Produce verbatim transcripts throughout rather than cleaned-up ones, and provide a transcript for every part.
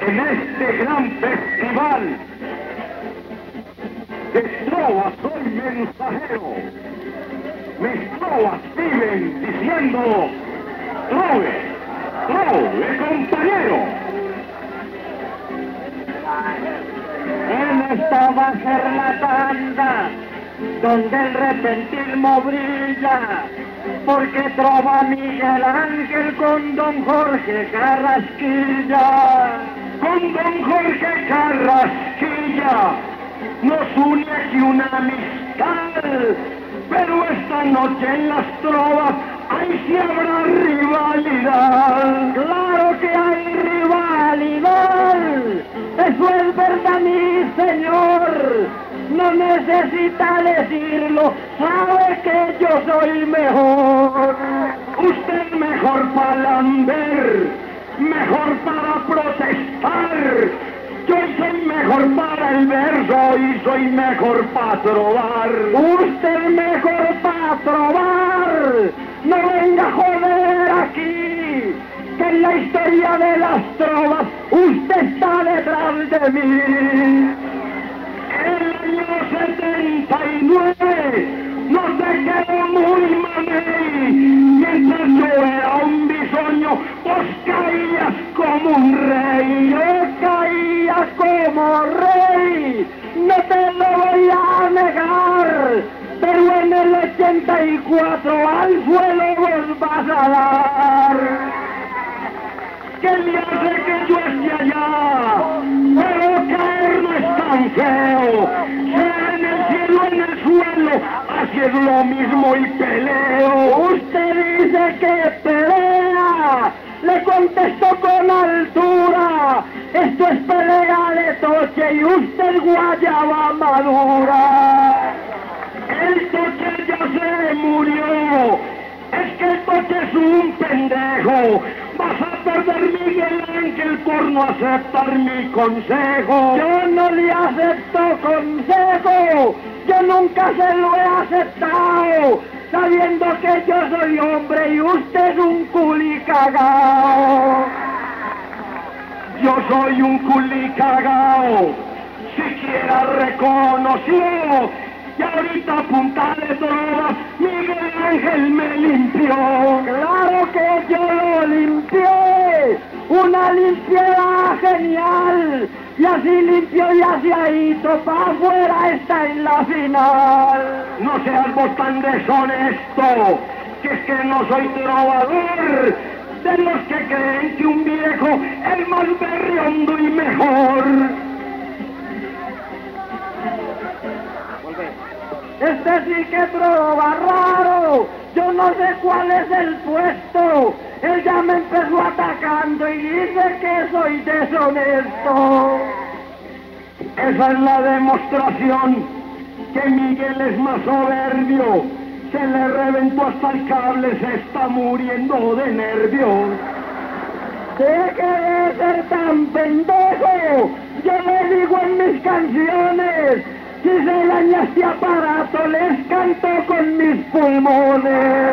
en este gran festival de trovas soy mensajero. Mis trovas viven diciendo: trove, trove, compañero. En esta va a ser la tanda donde el repentismo brilla, porque trova Miguel Ángel con don Jorge Carrasquilla. Con don Jorge Carrasquilla nos une aquí una amistad, pero esta noche en las trovas ahí sí habrá rivalidad. ¡Claro que hay rivalidad! ¡Eso es verdad, mi señor! No necesita decirlo, sabe que yo soy mejor. Usted mejor para lamber, mejor para protestar. Yo soy mejor para el verso y soy mejor para trovar. Usted mejor para trovar. No venga a joder aquí, que en la historia de las trovas usted está detrás de mí. El año setenta y nueve no se quedó muy mamey. Mientras yo era un bisoño, vos caías como un rey. Yo caía como rey, no te lo voy a negar, pero en el ochenta y cuatro al suelo vos vas a dar. ¿Qué le hace que yo esté allá? Pero caer no es tan feo. Sea en el cielo, en el suelo, así es lo mismo y peleo. Usted dice que pelea, le contesto con altura. Esto es pelea de toche y usted guayaba madura. El toche ya se murió. Es que el toche es un pendejo. Vas a perder, Miguel Ángel, por no aceptar mi consejo. Yo no le acepto consejo, yo nunca se lo he aceptado, sabiendo que yo soy hombre y usted es un culicagao. Yo soy un culicagao, siquiera reconocido, y ahorita a punta de trovas Miguel Ángel me limpió. Claro que yo lo limpié, una limpieza genial, y así limpio y así ahí, para afuera está en la final. No seas vos tan deshonesto, que es que no soy trovador, de los que creen que un viejo es más berriondo y mejor. Este sí que trova raro, yo no sé cuál es el puesto. Él ya me empezó atacando y dice que soy deshonesto. Esa es la demostración que Miguel es más soberbio. Se le reventó hasta el cable, se está muriendo de nervios. Deje de ser tan pendejo, yo le digo en mis canciones. Si se daña este aparato, les canto con mis pulmones.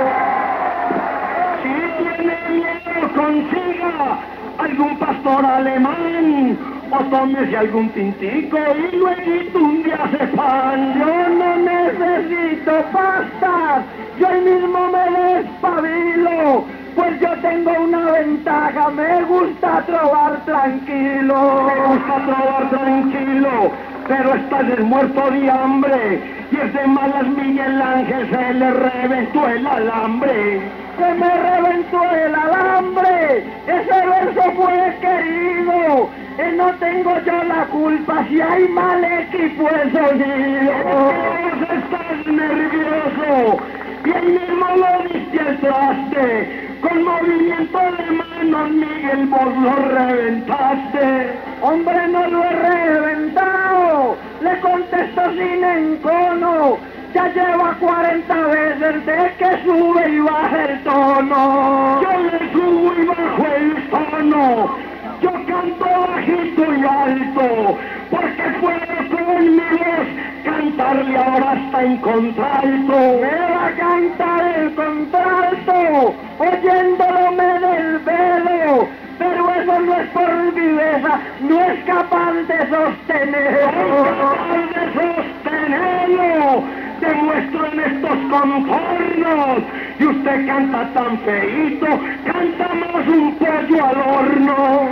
Si tiene miedo, consiga algún pastor alemán o tómese algún tintico y luego un día se pan. Yo no necesito pastas, yo ahí mismo me despabilo, pues yo tengo una ventaja, me gusta trovar tranquilo. Me gusta trovar tranquilo, pero estás el muerto de hambre, y es de malas Miguel Ángel, se le reventó el alambre. Se me reventó el alambre, ese verso fue querido, y no tengo yo la culpa si hay mal equipo de sonido. Es que estás nervioso, y ahí mismo lo diste al traste, con movimiento de manos, Miguel, vos lo reventaste. Hombre, no lo he reventado, le contesto sin encono, ya lleva cuarenta veces de que sube y baja el tono. Yo le subo y bajo el tono, yo canto bajito y alto, porque puedo con mi voz cantarle ahora hasta en contralto. Me va a cantar el contralto, oyéndolo me desvelo, pero eso no es por viveza, no es capaz de sostenerlo. ¡Capaz de sostenerlo! Demuestro en estos contornos. Y usted canta tan feíto, canta más un pollo al horno.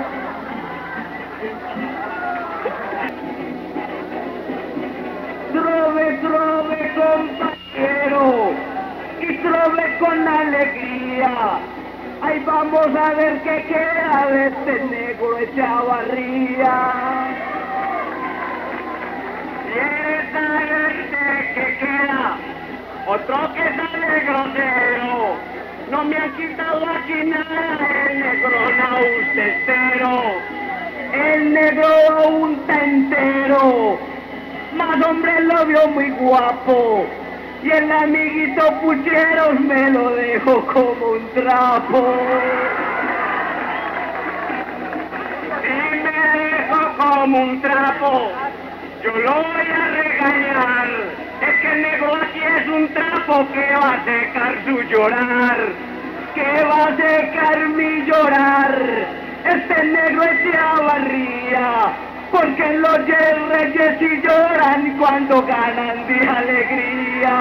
Trove, trove, compañero, y trove con alegría. Ahí vamos a ver qué queda de este negro Echavarría. ¿Quieres saber de qué queda? Otro que sale grosero. No me han quitado aquí nada, el negro naustestero. El negro aún está entero, más hombre lo vio muy guapo, y el amiguito pucheros me lo dejó como un trapo. Y me dejó como un trapo. Yo lo voy a regañar. Es que el negro aquí es un trapo que va a secar su llorar. Que va a secar mi llorar. Este negro Echavarría, porque los reyes sí lloran cuando ganan de alegría.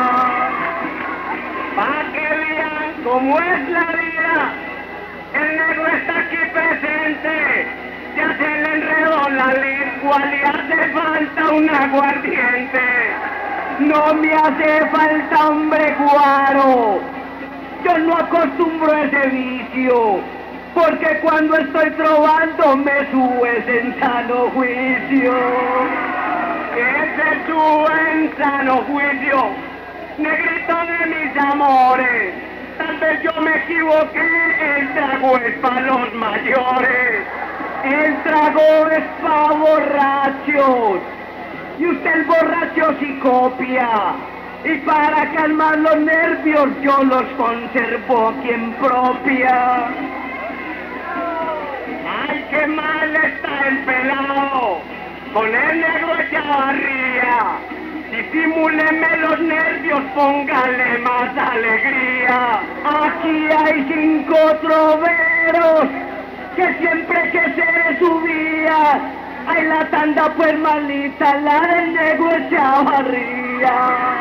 Pa' que vean cómo es la vida, el negro está aquí presente. Ya se le enredó la lengua, le hace falta un aguardiente. No me hace falta hombre guaro, yo no acostumbro ese vicio, porque cuando estoy trovando me subes en sano juicio. Que se sube en sano juicio, negrito de mis amores. Tal vez yo me equivoqué, el trago es para los mayores. El trago es pa' borrachos, y usted el borracho sí copia, y para calmar los nervios yo los conservo aquí en propia. ¡Ay, qué mal está el pelado! Con el negro Echavarría. Disimúleme los nervios, póngale más alegría. Aquí hay cinco troveros que siempre que se subía, ay la tanda pues malita, la del negro Echavarría.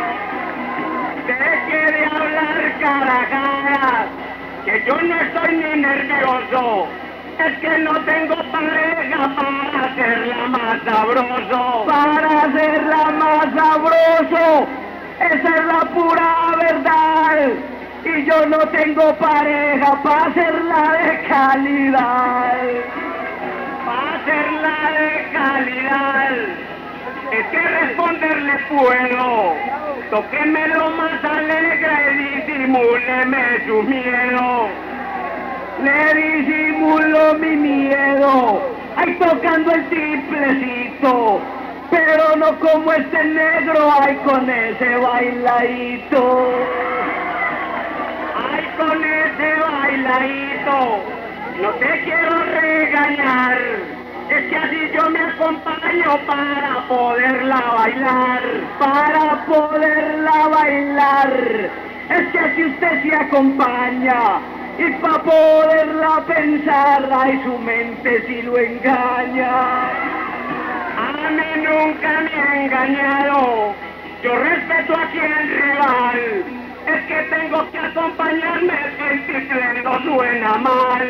Deje de hablar carajadas, que yo no estoy ni nervioso. Es que no tengo pareja para hacerla más sabroso. Para hacerla más sabroso, esa es la pura verdad. Y yo no tengo pareja para hacerla de calidad. Para hacerla de calidad, es que responderle puedo. Tóqueme lo más alegre y disimúleme su miedo. Le disimulo mi miedo, ay tocando el triplecito, pero no como este negro, ay con ese bailadito. Ay, con ese bailadito, no te quiero regañar, es que así yo me acompaño para poderla bailar. Para poderla bailar, es que así usted se acompaña, y para poderla pensar, ay su mente si lo engaña. A mí nunca me ha engañado, yo respeto aquí al rival. Es que tengo que acompañarme, el triple no suena mal.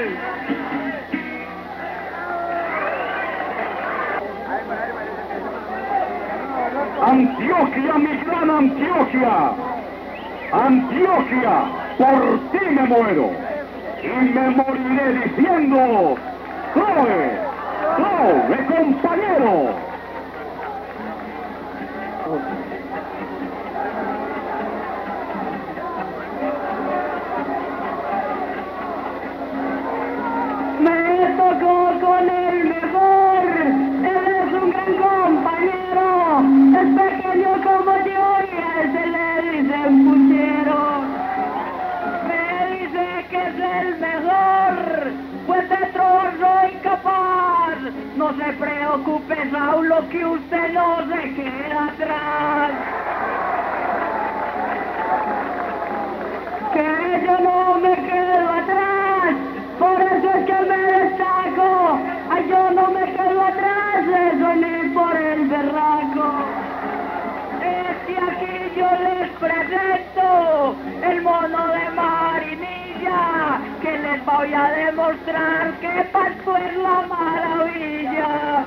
Antioquia, mi gran Antioquia. Antioquia, por ti me muero. Y me moriré diciendo, ¡Trove! ¡Trove, compañero! Me tocó con el mejor, él es un gran compañero, es pequeño como yo y a ese le dicen puchero. Me dice que es el mejor, pues de trono soy capaz. No se preocupe, Saulo, que usted no se queda atrás. Que yo no me quedo atrás, por eso es que me destaco, presento el mono de Marinilla, que les voy a demostrar que Pasto es la maravilla.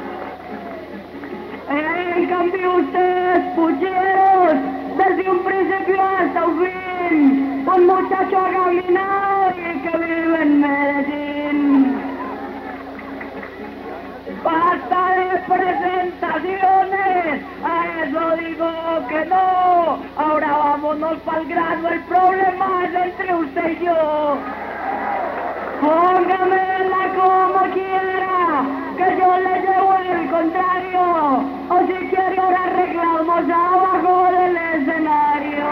En cambio ustedes, pucheros, desde un principio hasta un fin, un muchacho agaminado y que vive en Medellín. Basta de presentaciones, a eso digo que no. Ahora vámonos pa'l grano, el problema es entre usted y yo. Póngamela como quiera, que yo le llevo el contrario. O si quiere ahora arreglamos abajo del escenario.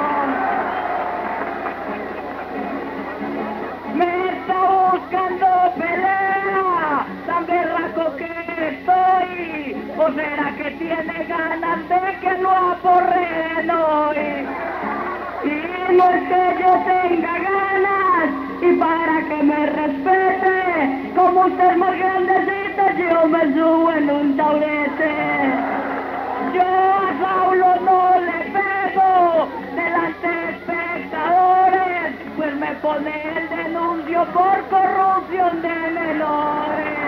Me está buscando pelea, tan berraco que estoy. ¿O será que tiene ganas de que lo aporreen hoy? Y no es que yo tenga ganas, y para que me respete, como usted es más grandecito, yo me subo en un taburete. Yo a Saulo no le pego delante de espectadores, pues me pone el denuncio por corrupción de menores.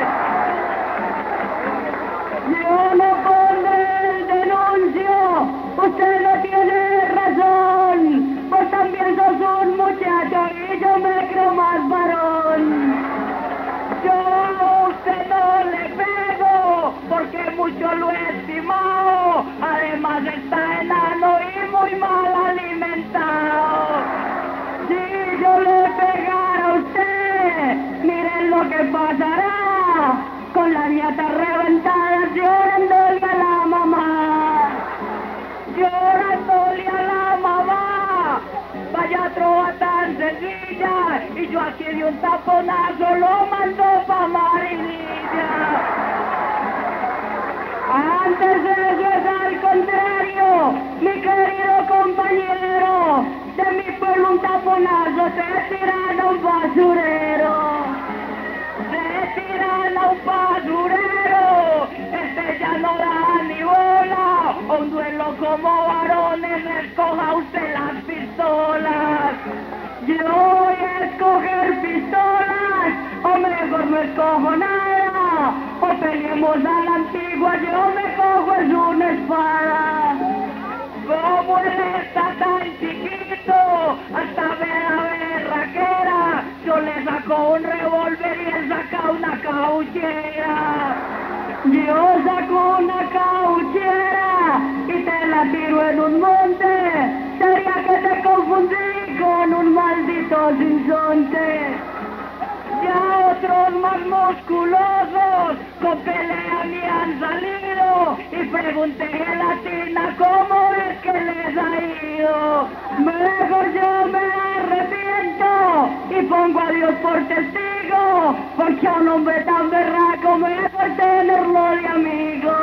Yo no pondré el denuncio, usted no tiene razón, vos también sos un muchacho y yo me creo más varón. Yo a usted no le pego, porque mucho lo he estimado, además está enano y muy mal alimentado. Si yo le pegara a usted, miren lo que pasará, con las ñatas reventadas llorándole a la mamá, llorándole a la mamá. Vaya trova tan sencilla, y yo aquí de un taponazo lo mando pa' Marinilla. Antes de eso es al contrario, mi querido compañero, de mi pueblo un taponazo se tiran a un basurero. Se tiran a un basurero, este ya no da ni bola, un duelo como varones, escoja usted las pistolas. Yo voy a escoger pistolas, o mejor no escojo nada, o peleemos a la antigua, yo me cojo es una espada. Como él está tan chiquito, hasta ver a berraquera, yo le saco un revólver y él saca una cauchera. Yo saco una cauchera y te la tiro en un monte, sería que te confundí con un maldito sinsonte. Ya otros más musculosos con pelea me han salido, y pregunté a la tina cómo es que les ha ido. Mejor yo me arrepiento y pongo a Dios por testigo, porque a un hombre tan berraco mejor tenerlo de amigo.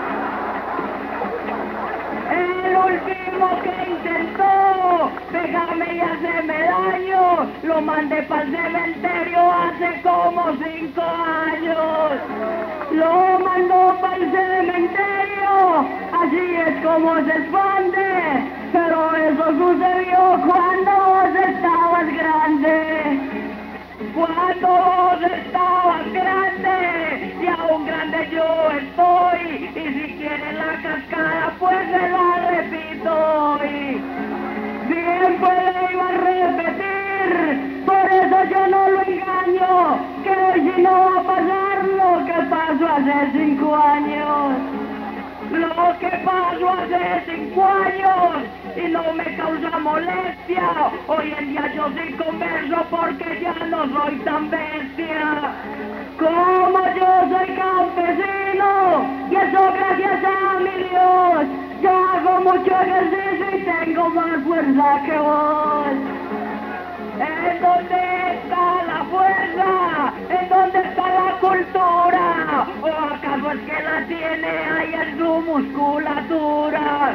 El último que intentó pegarme y hacerme daño, lo mandé para el cementerio hace como cinco años. Lo mandó para el cementerio, así es como se expande, pero eso sucedió cuando vos estabas grande. Cuando vos estabas grande, y aún grande yo estoy, y si quieres la cascada pues se la repito hoy. Siempre le iba a repetir, por eso yo no lo engaño, que hoy si no va a pasar lo que pasó hace cinco años. Lo que pasó hace cinco años y no me causa molestia, hoy en día yo sí converso porque ya no soy tan bestia. Como yo soy campesino, y eso gracias a mi Dios, yo hago mucho ejercicio y tengo más fuerza que vos. ¿En dónde está la fuerza? ¿En dónde está la cultura? ¿O acaso es que la tiene ahí en su musculatura?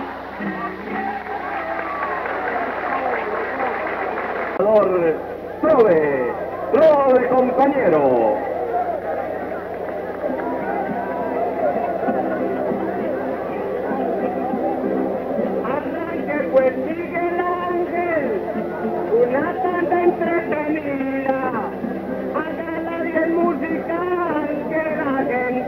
Prove, prove compañero. Arranque pues sigue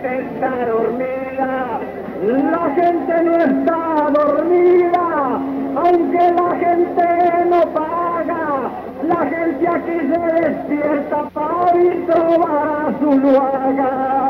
gente está dormida. La gente no está dormida, aunque la gente no paga. La gente aquí se despierta para ir trobar a Zuluaga.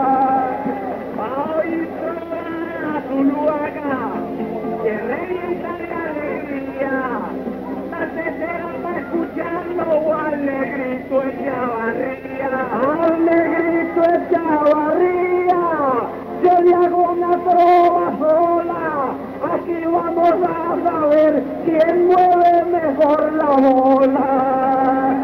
Para ir trobar a Zuluaga, que revienta de alegría. La tercera para escucharlo al negrito Echavarría. Al negrito Echavarría, yo le hago una trova sola. Aquí vamos a saber quién mueve mejor la bola.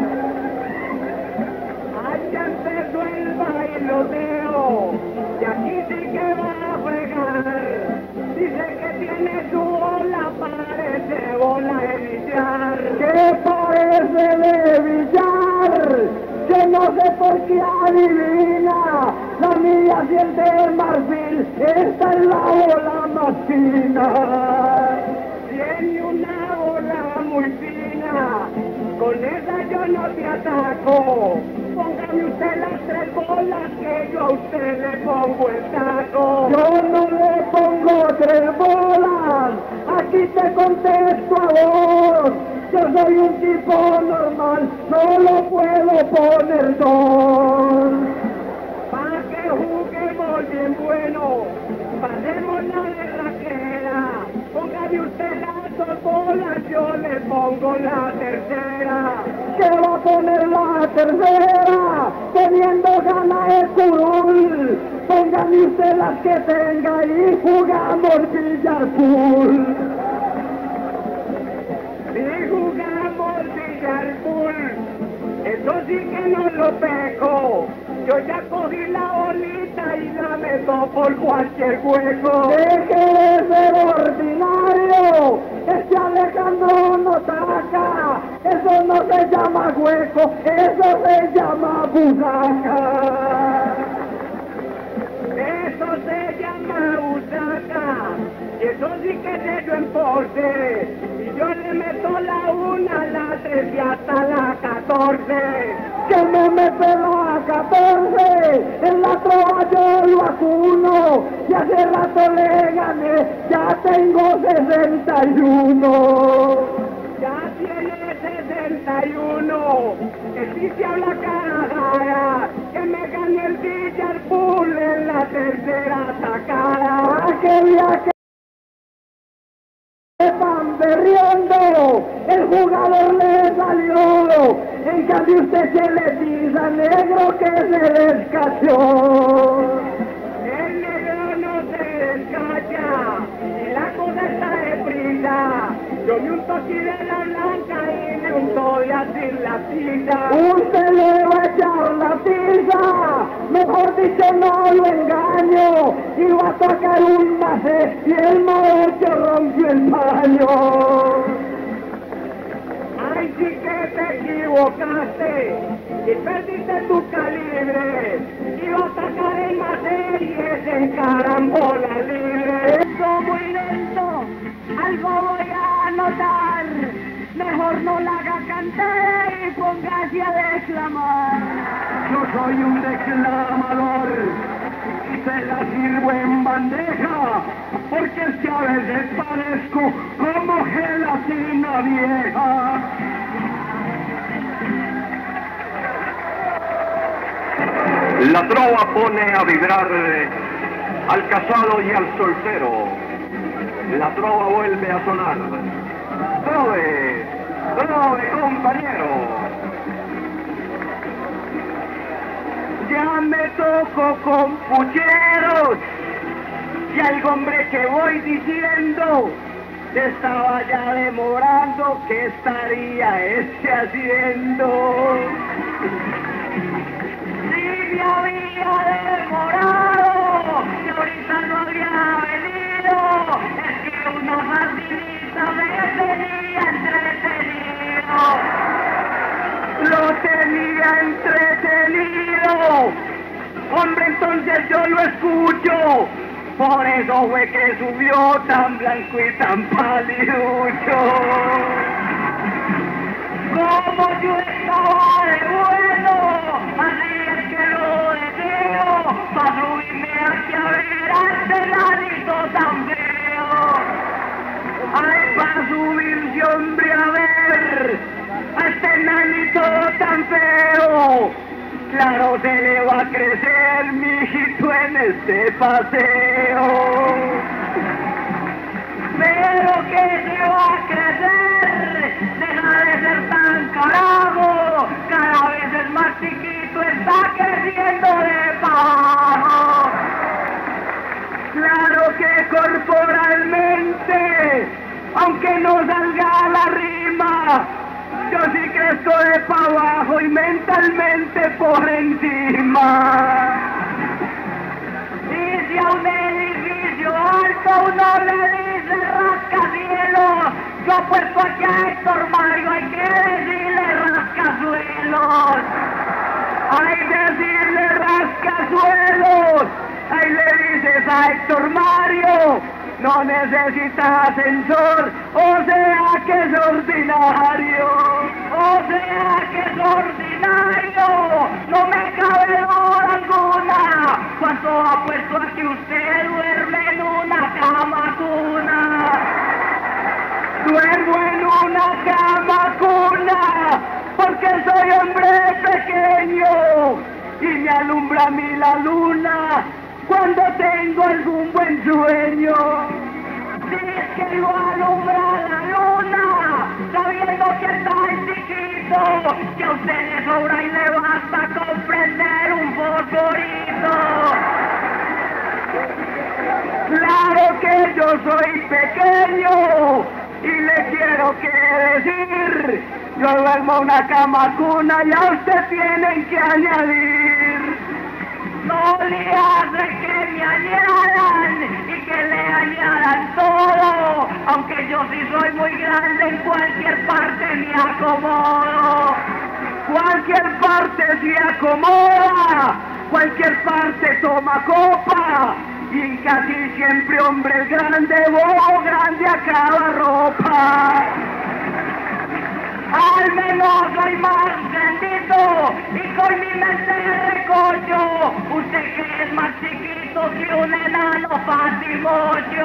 Allá empezó el bailoteo, y aquí sí que va a fregar. Dice que tiene su bola, parece bola de billar. ¿Qué parece de billar? Yo no sé por qué adivina. La mía siente el marfil, esta es la bola más fina. Tiene una bola muy fina, con esa yo no te ataco. Póngame usted las tres bolas que yo a usted le pongo el taco. Yo no le pongo tres bolas, aquí te contesto a vos. Yo soy un tipo normal, solo puedo poner dos. Pa' que juguemos bien bueno, pasemos la berraquera. Póngame usted las dos bolas, yo le pongo la tercera. ¿Qué va a poner la tercera? Teniendo ganas de curul. Póngame usted las que tenga y jugamos billar pool. Y jugamos billar pool, eso sí que no lo peco. Yo ya cogí la bolita y la meto por cualquier hueco. Deje de ser ordinario, este Alejandro no saca. Eso no se llama hueco, eso se llama busaca. Eso se llama busaca, y eso sí que se yo en porte. Y yo le meto la una, la tres y hasta la catorce. Que me mete la catorce, en la trova yo lo acuno, y hace rato le gané, ya tengo sesenta y uno. Ya tiene sesenta y uno, que si se habla carajara, que me gané el billar pool en la tercera sacada. ¡Qué viaje! Están berriendo, el jugador le salió, en cambio usted se le pisa negro que se descachó. El negro no se descacha, y la cosa está de prisa. Yo me unto aquí de la blanca y me unto de así la tiza. Usted le va a echar la tiza, mejor dicho no lo engaño, y va a tocar un macé y el maestro rompió el paño. Ay, sí que te equivocaste y perdiste tu calibre. Iba a atacar el macé y ese en carambola libre. Eso muy lento, algo voy a anotar. Mejor no la haga cantar y póngase a declamar. Yo soy un declamador y se la sirvo en bandeja, porque es que a veces parezco como gelatina vieja. La trova pone a vibrar al casado y al soltero. La trova vuelve a sonar. ¡Trove! ¡Trove, compañero! Ya me toco con pucheros, y al hombre que voy diciendo se estaba ya demorando, ¿qué estaría este haciendo? Si me había demorado, y ahorita no había venido, es que una facilita me tenía entretenido. Lo tenía entretenido. Hombre, entonces yo lo escucho. Por eso fue que subió tan blanco y tan paliducho. Como yo estaba de bueno, así es que lo deseo, para subirme aquí se le va a crecer, mijito, en este paseo. Pero que se va a crecer, deja de ser tan carajo, cada vez es más chiquito, está creciendo de pago. Claro que corporalmente, aunque no salga la rima, yo sí crezco de pa' abajo y mentalmente por encima. Y si a un edificio alto uno le dice rascacielos, yo apuesto aquí a Héctor Mario, hay que decirle rascasuelos. Hay que decirle rascasuelos. Ahí le dices a Héctor Mario, no necesita ascensor, o sea que es ordinario, o sea que es ordinario, no me cabe duda alguna. ¿Cuánto apuesto a que usted duerme en una cama cuna? Duermo en una cama cuna, porque soy hombre pequeño, y me alumbra a mí la luna cuando tengo algún buen sueño. Si es que lo alumbra la luna, sabiendo que está chiquito, que a usted le sobra y le basta comprender un fosforito. Claro que yo soy pequeño y le quiero que decir, yo duermo en una cama cuna y a usted tienen que añadir. No le hace que me añadan y que le añadan todo, aunque yo sí soy muy grande, en cualquier parte me acomodo. Cualquier parte se acomoda, cualquier parte toma copa, y casi siempre hombre grande, bobo grande acaba ropa. Al menos soy más bendito y con mi mente recocho. Usted que es más chiquito que un enano patimocho.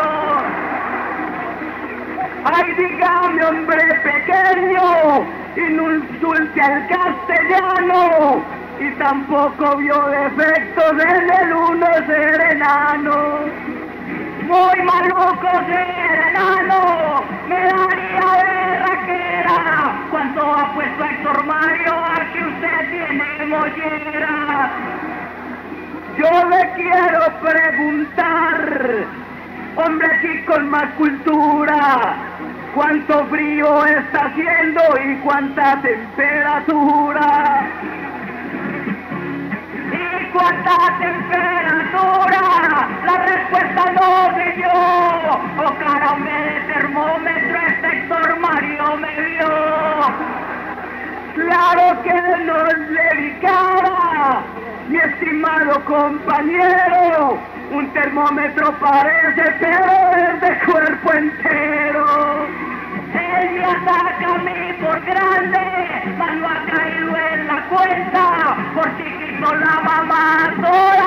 Ay, dígame, hombre pequeño, y no insulte al castellano, y tampoco vio defectos en el uno ser enano. Muy maluco ser enano, me daría berraquera. ¿Cuánto ha puesto Héctor Mario a que usted tiene mollera? Yo le quiero preguntar, hombre aquí con más cultura, ¿cuánto frío está haciendo y cuánta temperatura? ¿Y cuánta temperatura? La respuesta no sé yo. Oh, caramba, de termómetro este Héctor Mario me vio. Claro que no le dedicara, mi estimado compañero. Un termómetro parece, pero es de cuerpo entero. Él me ataca a mí por grande, mas no ha caído en la cuenta, por chiquito la mamá toda